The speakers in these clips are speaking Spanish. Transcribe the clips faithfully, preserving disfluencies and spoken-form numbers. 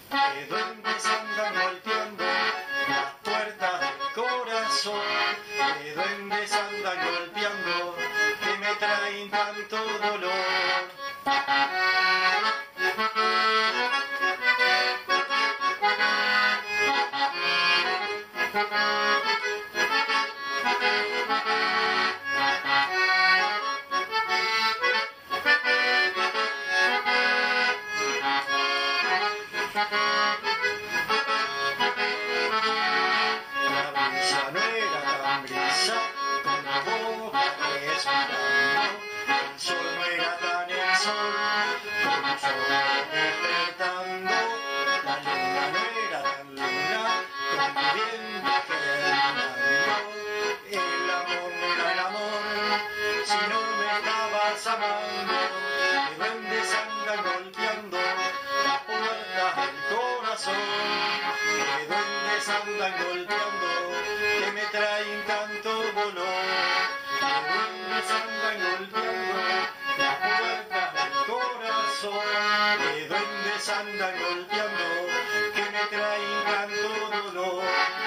que duendes andan golpeando las puertas del corazón, que duendes andan golpeando, que me traen tanto dolor. Andan golpeando, que me traen tanto dolor, que duendes andan golpeando las puertas del corazón, que duendes andan golpeando, que me traen tanto dolor.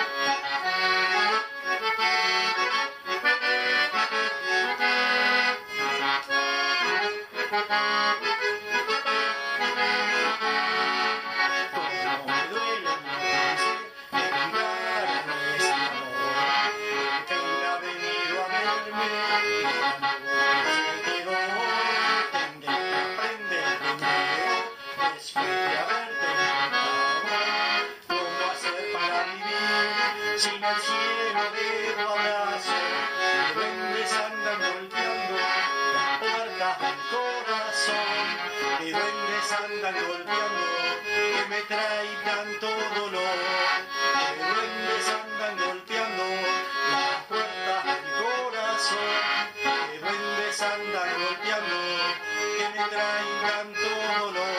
Sin el cielo de tu abrazo, que duendes andan golpeando las puertas del corazón, que duendes andan golpeando, que me trae tanto dolor, que duendes andan golpeando las puertas del corazón, que duendes andan golpeando, que me trae tanto dolor.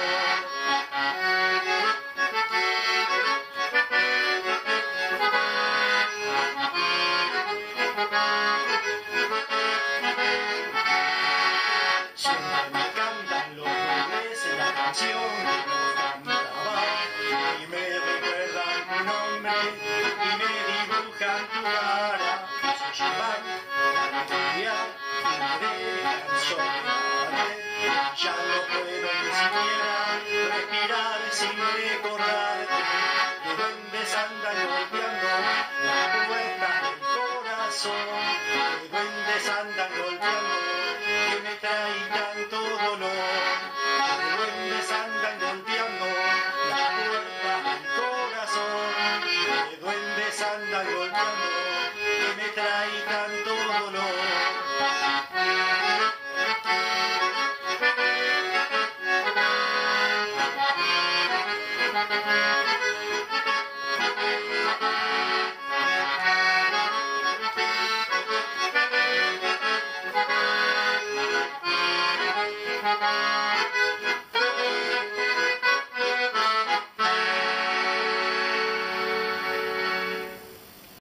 Siempre me cantan los duendes la canción que nos cantaba y me recuerdan tu nombre y me dibujan tu cara, se llevan a estudiar y me dejan soñar. Ya no puedo ni siquiera respirar sin recordarte, que duendes andan golpeando las puertas del corazón, que duendes andan golpeando, que me traen tanto dolor.